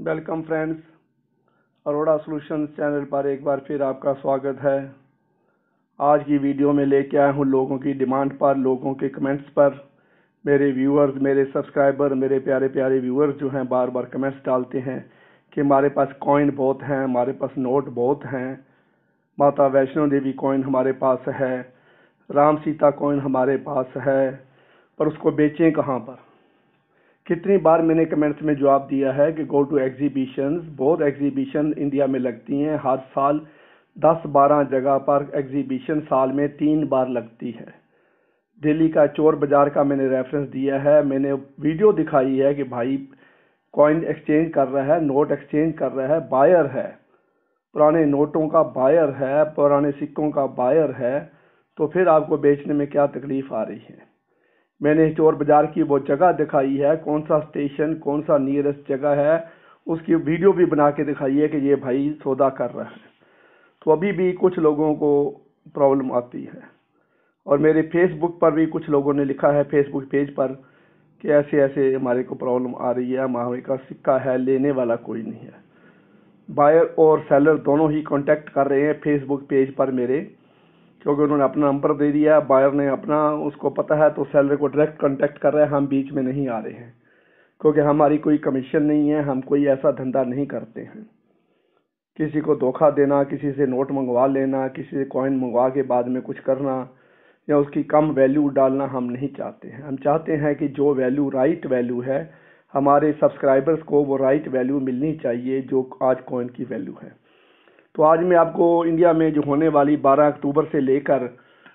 Welcome friends, Arora solutions channel पर एक बार फिर आपका स्वागत है। आज की वीडियो में लेके आया हूँ लोगों की डिमांड पर, लोगों के कमेंट्स पर। मेरे व्यूअर्स, मेरे सब्सक्राइबर, मेरे प्यारे प्यारे व्यूअर्स जो हैं बार बार कमेंट्स डालते हैं कि हमारे पास कॉइन बहुत हैं, हमारे पास नोट बहुत हैं, माता वैष्णो देवी कॉइन हमारे पास है, राम सीता कॉइन हमारे पास है, पर उसको बेचें कहाँ पर। कितनी बार मैंने कमेंट्स में जवाब दिया है कि गो टू एग्जीबिशंस। बहुत एग्जीबिशन इंडिया में लगती हैं, हर साल 10-12 जगह पर एग्जीबिशन साल में 3 बार लगती है। दिल्ली का चोर बाजार का मैंने रेफरेंस दिया है, मैंने वीडियो दिखाई है कि भाई कॉइन एक्सचेंज कर रहा है, नोट एक्सचेंज कर रहा है, बायर है, पुराने नोटों का बायर है, पुराने सिक्कों का बायर है, तो फिर आपको बेचने में क्या तकलीफ आ रही है। मैंने चोर बाजार की वो जगह दिखाई है, कौन सा स्टेशन, कौन सा नियरेस्ट जगह है, उसकी वीडियो भी बना के दिखाई है कि ये भाई सौदा कर रहा है। तो अभी भी कुछ लोगों को प्रॉब्लम आती है, और मेरे फेसबुक पर भी कुछ लोगों ने लिखा है फेसबुक पेज पर कि ऐसे ऐसे हमारे को प्रॉब्लम आ रही है, हमारे का सिक्का है, लेने वाला कोई नहीं है। बायर और सेलर दोनों ही कांटेक्ट कर रहे हैं फेसबुक पेज पर मेरे, क्योंकि उन्होंने अपना नंबर दे दिया, बायर ने अपना, उसको पता है, तो सेलर को डायरेक्ट कांटेक्ट कर रहे हैं। हम बीच में नहीं आ रहे हैं, क्योंकि हमारी कोई कमीशन नहीं है, हम कोई ऐसा धंधा नहीं करते हैं। किसी को धोखा देना, किसी से नोट मंगवा लेना, किसी से कॉइन मंगवा के बाद में कुछ करना या उसकी कम वैल्यू डालना हम नहीं चाहते हैं। हम चाहते हैं कि जो वैल्यू राइट वैल्यू है, हमारे सब्सक्राइबर्स को वो राइट वैल्यू मिलनी चाहिए जो आज कॉइन की वैल्यू है। तो आज मैं आपको इंडिया में जो होने वाली 12 अक्टूबर से लेकर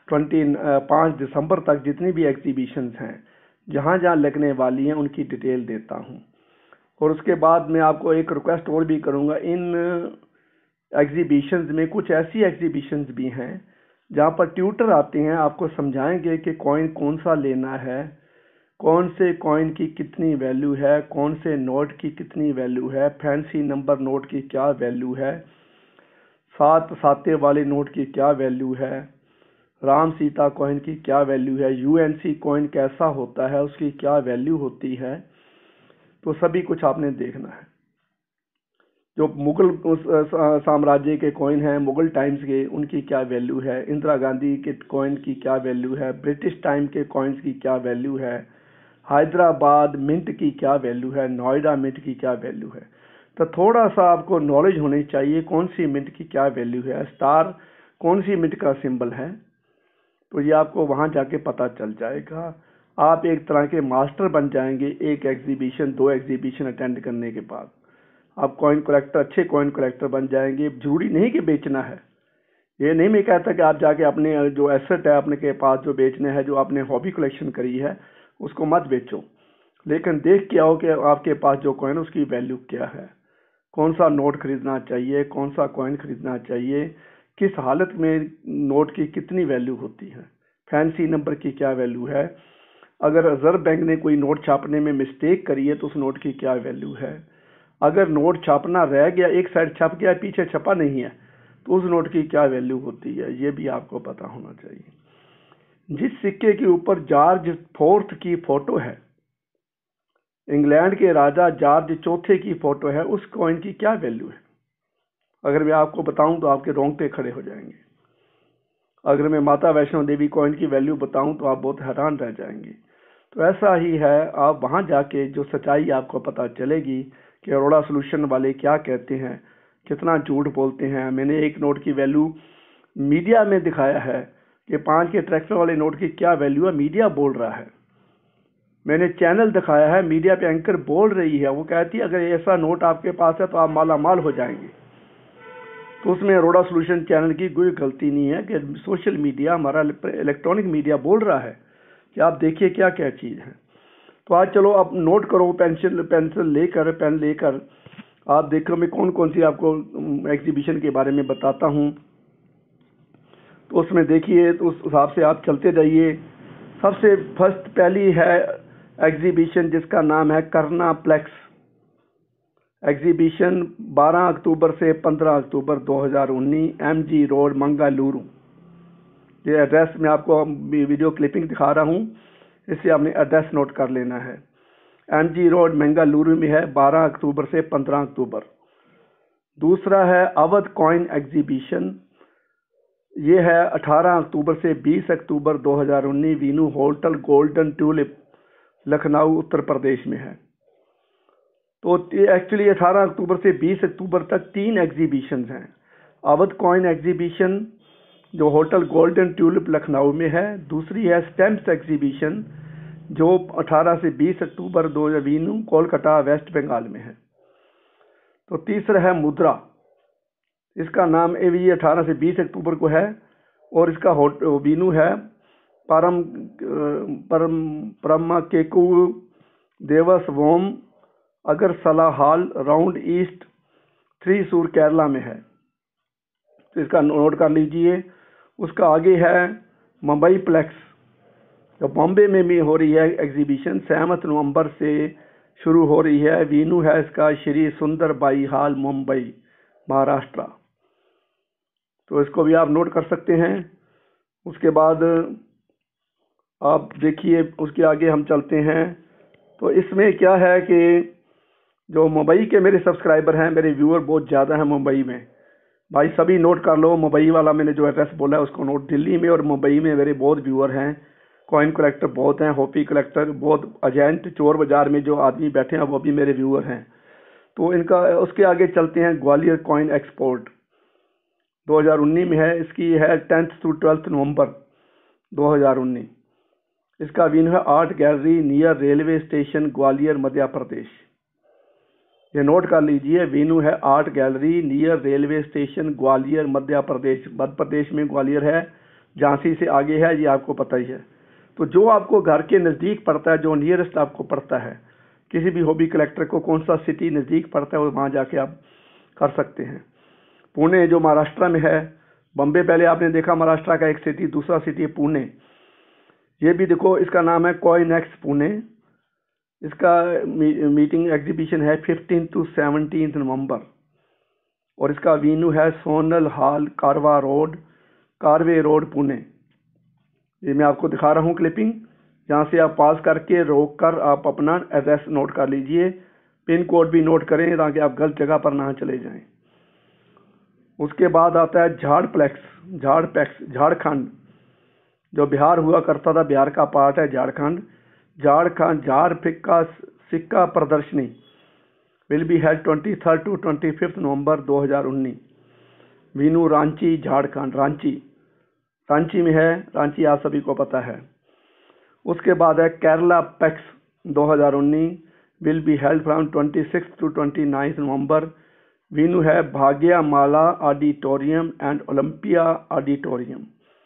5 दिसंबर तक जितनी भी एग्जीबिशंस हैं, जहाँ जहाँ लगने वाली हैं, उनकी डिटेल देता हूँ। और उसके बाद मैं आपको एक रिक्वेस्ट और भी करूँगा, इन एग्जीबिशंस में कुछ ऐसी एग्जीबिशंस भी हैं जहाँ पर ट्यूटर आते हैं, आपको समझाएंगे कि कॉइन कौन सा लेना है, कौन से कॉइन की कितनी वैल्यू है, कौन से नोट की कितनी वैल्यू है, फैंसी नंबर नोट की क्या वैल्यू है, 7 साते वाले नोट की क्या वैल्यू है, राम सीता कॉइन की क्या वैल्यू है, यूएनसी कॉइन कैसा होता है, उसकी क्या वैल्यू होती है। तो सभी कुछ आपने देखना है। जो मुगल साम्राज्य के कॉइन हैं, मुगल टाइम्स के, उनकी क्या वैल्यू है, इंदिरा गांधी के कॉइन की क्या वैल्यू है, ब्रिटिश टाइम के कॉइन्स की क्या वैल्यू है, हैदराबाद मिंट की क्या वैल्यू है, नोएडा मिंट की क्या वैल्यू है। तो थोड़ा सा आपको नॉलेज होनी चाहिए कौन सी मिंट की क्या वैल्यू है, स्टार कौन सी मिंट का सिंबल है, तो ये आपको वहाँ जाके पता चल जाएगा। आप एक तरह के मास्टर बन जाएंगे एक एग्जीबिशन, 2 एग्जीबिशन अटेंड करने के बाद। आप कॉइन कलेक्टर, अच्छे कॉइन कलेक्टर बन जाएंगे। जरूरी नहीं कि बेचना है, ये नहीं मैं कहता कि आप जाके अपने जो एसेट है अपने के पास जो बेचने है, जो आपने हॉबी कलेक्शन करी है, उसको मत बेचो, लेकिन देख के आओ कि आपके पास जो कॉइन उसकी वैल्यू क्या है, कौन सा नोट खरीदना चाहिए, कौन सा कॉइन खरीदना चाहिए, किस हालत में नोट की कितनी वैल्यू होती है, फैंसी नंबर की क्या वैल्यू है, अगर रिजर्व बैंक ने कोई नोट छापने में मिस्टेक करी है तो उस नोट की क्या वैल्यू है, अगर नोट छापना रह गया, एक साइड छप गया, पीछे छपा नहीं है, तो उस नोट की क्या वैल्यू होती है, ये भी आपको पता होना चाहिए। जिस सिक्के के ऊपर जॉर्ज IV की फोटो है, इंग्लैंड के राजा जॉर्ज IV की फोटो है, उस कॉइन की क्या वैल्यू है। अगर मैं आपको बताऊं तो आपके रोंगटे खड़े हो जाएंगे। अगर मैं माता वैष्णो देवी कॉइन की वैल्यू बताऊं तो आप बहुत हैरान रह जाएंगे। तो ऐसा ही है, आप वहां जाके जो सच्चाई आपको पता चलेगी कि अरोड़ा सॉल्यूशन वाले क्या कहते हैं, कितना झूठ बोलते हैं। मैंने एक नोट की वैल्यू मीडिया में दिखाया है कि 5 के ट्रैक्टर वाले नोट की क्या वैल्यू है, मीडिया बोल रहा है। मैंने चैनल दिखाया है, मीडिया पे एंकर बोल रही है, वो कहती है अगर ऐसा नोट आपके पास है तो आप माला माल हो जाएंगे। तो उसमें अरोड़ा सॉल्यूशन चैनल की कोई गलती नहीं है कि सोशल मीडिया, हमारा इलेक्ट्रॉनिक मीडिया बोल रहा है कि आप देखिए क्या क्या चीज़ है। तो आज चलो आप नोट करो, पेंसिल लेकर, पेन लेकर, आप देखो मैं कौन कौन सी आपको एग्जीबिशन के बारे में बताता हूँ। तो उसमें देखिए, तो उस हिसाब से आप चलते जाइए। सबसे फर्स्ट पहली है एग्जीबिशन जिसका नाम है करना प्लेक्स एग्जीबिशन, 12 अक्टूबर से 15 अक्टूबर 2019, MG रोड मंगलुरु। ये एड्रेस मैं आपको वीडियो क्लिपिंग दिखा रहा हूँ, इससे आपने एड्रेस नोट कर लेना है। MG रोड मंगलुरु में है 12 अक्टूबर से 15 अक्टूबर। दूसरा है अवध कॉइन एग्जीबिशन, ये है 18 अक्टूबर से 20 October 2019 venue hotel Golden Tulip Lucknow Uttar Pradesh में है। तो एक्चुअली 18 अक्टूबर से 20 अक्टूबर तक 3 एग्जीबिशन हैं। अवध कॉइन एग्जीबिशन जो होटल गोल्डन ट्यूलिप लखनऊ में है, दूसरी है स्टैम्प्स एग्जीबिशन जो 18 से 20 October 2020 venue Kolkata West Bengal में है। तो तीसरा है मुद्रा, इसका नाम भी 18 से 20 अक्टूबर को है और इसका वीनू है Paramekkavu Devaswom Agrashala hall Round East Thrissur Kerala में है। तो इसका नोट कर लीजिए। उसका आगे है मुंबई प्लेक्स, जो बॉम्बे में भी हो रही है एग्जीबिशन, 7 नवंबर से शुरू हो रही है। वीनू है इसका श्री सुंदर बाई हॉल मुंबई महाराष्ट्र। तो इसको भी आप नोट कर सकते हैं। उसके बाद आप देखिए, उसके आगे हम चलते हैं। तो इसमें क्या है कि जो मुंबई के मेरे सब्सक्राइबर हैं, मेरे व्यूअर बहुत ज़्यादा हैं मुंबई में, भाई सभी नोट कर लो। मुंबई वाला मैंने जो एड्रेस बोला है उसको नोट। दिल्ली में और मुंबई में मेरे बहुत व्यूअर हैं, कॉइन कलेक्टर बहुत हैं, हॉपी कलेक्टर बहुत, एजेंट चोर बाजार में जो आदमी बैठे हैं वो भी मेरे व्यूअर हैं। तो इनका उसके आगे चलते हैं। ग्वालियर कॉइन एक्सपोर्ट 2019 में है, इसकी है 10 से 12 नवंबर 2019। इसका वेन्यू है art gallery near railway station Gwalior Madhya Pradesh. ये नोट कर लीजिए, वेन्यू है art gallery near railway station Gwalior Madhya Pradesh. Madhya Pradesh में ग्वालियर है, झांसी से आगे है, ये आपको पता ही है। तो जो आपको घर के नज़दीक पड़ता है, जो नियरेस्ट आपको पड़ता है, किसी भी हॉबी कलेक्टर को कौन सा सिटी नज़दीक पड़ता है वो वहाँ जाके आप कर सकते हैं। पुणे जो महाराष्ट्र में है, बम्बे पहले आपने देखा महाराष्ट्र का एक सिटी, दूसरा सिटी है पुणे। ये भी देखो, इसका नाम है कॉइन एक्स पुणे। इसका मीटिंग एग्जीबिशन है 15 to 17 नवंबर और इसका वेन्यू है सोनल हॉल कारवे रोड पुणे। ये मैं आपको दिखा रहा हूँ क्लिपिंग, यहाँ से आप पास करके रोक कर आप अपना एड्रेस नोट कर लीजिए, पिन कोड भी नोट करें ताकि आप गलत जगह पर ना चले जाएं। उसके बाद आता है झारखंड, जो बिहार हुआ करता था, बिहार का पार्ट है झारखंड। झार फिक्का सिक्का प्रदर्शनी will be held 23 to 25 November 2019 venue Ranchi Jharkhand. Ranchi में है, रांची आप सभी को पता है। उसके बाद है Kerala Pex 2019 will be held from 26 to 29 November. Venue है Bhagyamala auditorium and Olympia auditorium.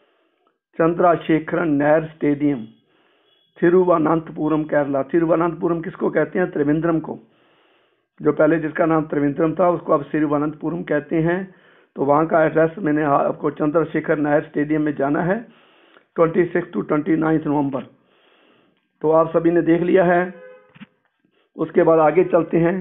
Chandrasekharan Nehru stadium Thiruvananthapuram Kerala. Thiruvananthapuram किसको कहते हैं? त्रिवेंद्रम को। जो पहले जिसका नाम त्रिवेंद्रम था उसको अब तिरुवनंतपुरम कहते हैं। तो वहाँ का एड्रेस मैंने आपको, चंद्रशेखर नेहरू स्टेडियम में जाना है 26 to 29 नवंबर। तो आप सभी ने देख लिया है। उसके बाद आगे चलते हैं।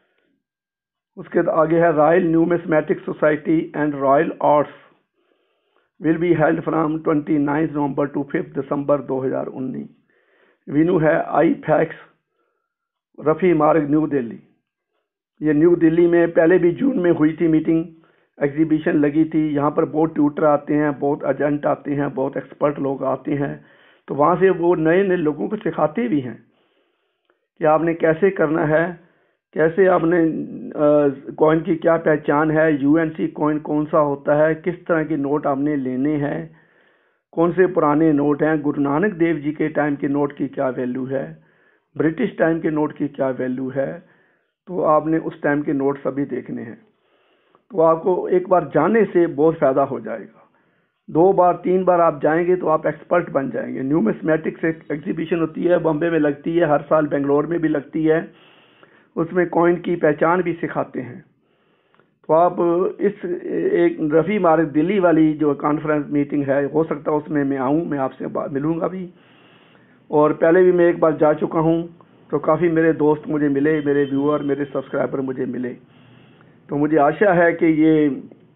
उसके आगे है royal numismatic society and royal arts will be held from 29 November to 5 December 2019। Venue है आई फैक्स रफ़ी मार्ग न्यू दिल्ली। ये न्यू दिल्ली में पहले भी जून में हुई थी मीटिंग, एग्जीबिशन लगी थी। यहाँ पर बहुत ट्यूटर आते हैं, बहुत एजेंट आते हैं, बहुत एक्सपर्ट लोग आते हैं। तो वहाँ से वो नए नए लोगों को सिखाते भी हैं कि आपने कैसे करना है, कैसे आपने कॉइन की क्या पहचान है, यूएनसी कॉइन कौन सा होता है, किस तरह के नोट आपने लेने हैं, कौन से पुराने नोट हैं, गुरु नानक देव जी के टाइम के नोट की क्या वैल्यू है, ब्रिटिश टाइम के नोट की क्या वैल्यू है। तो आपने उस टाइम के नोट सभी देखने हैं। तो आपको एक बार जाने से बहुत फ़ायदा हो जाएगा। 2 बार 3 बार आप जाएंगे तो आप एक्सपर्ट बन जाएंगे। न्यूमिस्मेटिक्स एग्जीबिशन होती है, बॉम्बे में लगती है, हर साल बेंगलोर में भी लगती है। उसमें कॉइन की पहचान भी सिखाते हैं। तो आप इस एक रफ़ी मार्ग दिल्ली वाली जो कॉन्फ्रेंस मीटिंग है, हो सकता है उसमें मैं आऊँ, मैं आपसे मिलूँगा भी। और पहले भी मैं एक बार जा चुका हूँ, तो काफ़ी मेरे दोस्त मुझे मिले, मेरे व्यूअर, मेरे सब्सक्राइबर मुझे मिले। तो मुझे आशा है कि ये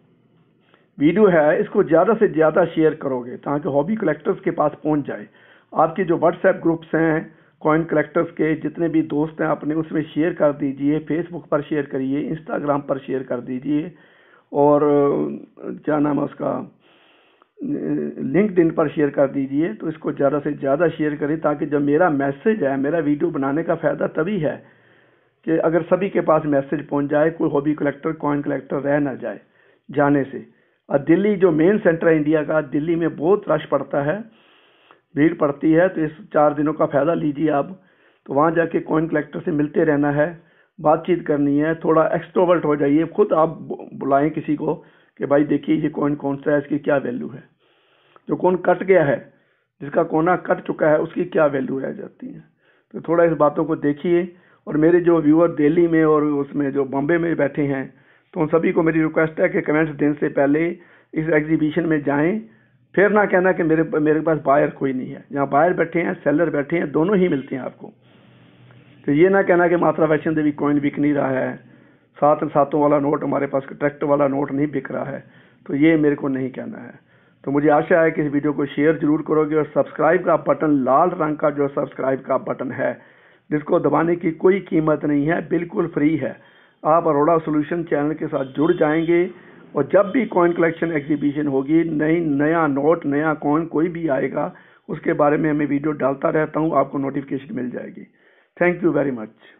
वीडियो है इसको ज़्यादा से ज़्यादा शेयर करोगे ताकि हॉबी कलेक्टर्स के पास पहुँच जाए। आपके जो व्हाट्सएप ग्रुप्स हैं, कॉइन कलेक्टर्स के जितने भी दोस्त हैं अपने उसमें शेयर कर दीजिए, फेसबुक पर शेयर करिए, इंस्टाग्राम पर शेयर कर दीजिए, और क्या नाम है उसका, लिंक्डइन पर शेयर कर दीजिए। तो इसको ज़्यादा से ज़्यादा शेयर करें, ताकि जब मेरा मैसेज है, मेरा वीडियो बनाने का फ़ायदा तभी है कि अगर सभी के पास मैसेज पहुंच जाए, कोई हॉबी कलेक्टर, कॉइन कलेक्टर रह ना जाए जाने से। और दिल्ली जो मेन सेंटर है इंडिया का, दिल्ली में बहुत रश पड़ता है, भीड़ पड़ती है। तो इस 4 दिनों का फ़ायदा लीजिए आप। तो वहाँ जाके कॉइन कलेक्टर से मिलते रहना है, बातचीत करनी है, थोड़ा एक्सट्रोवर्ट हो जाइए, खुद आप बुलाएं किसी को कि भाई देखिए ये कॉइन कौन सा है, इसकी क्या वैल्यू है। जो कॉइन कट गया है, जिसका कोना कट चुका है, उसकी क्या वैल्यू रह जाती है। तो थोड़ा इस बातों को देखिए। और मेरे जो व्यूअर दिल्ली में और उसमें जो बॉम्बे में बैठे हैं, तो उन सभी को मेरी रिक्वेस्ट है कि कमेंट्स देने से पहले इस एग्जीबिशन में जाएं। फिर ना कहना कि मेरे पास बायर कोई नहीं है। यहाँ बायर बैठे हैं, सेलर बैठे हैं, दोनों ही मिलते हैं आपको। तो ये ना कहना कि माता वैष्णो देवी कॉइन बिक नहीं रहा है, 7 वाला नोट हमारे पास, ट्रैक्टर वाला नोट नहीं बिक रहा है। तो ये मेरे को नहीं कहना है। तो मुझे आशा है कि इस वीडियो को शेयर जरूर करोगे, और सब्सक्राइब का बटन, लाल रंग का जो सब्सक्राइब का बटन है, जिसको दबाने की कोई कीमत नहीं है, बिल्कुल फ्री है, आप अरोड़ा सॉल्यूशन चैनल के साथ जुड़ जाएंगे। और जब भी कॉइन कलेक्शन एग्जीबिशन होगी, नया नोट, नया कॉइन कोई भी आएगा, उसके बारे में मैं वीडियो डालता रहता हूँ, आपको नोटिफिकेशन मिल जाएगी। Thank you very much.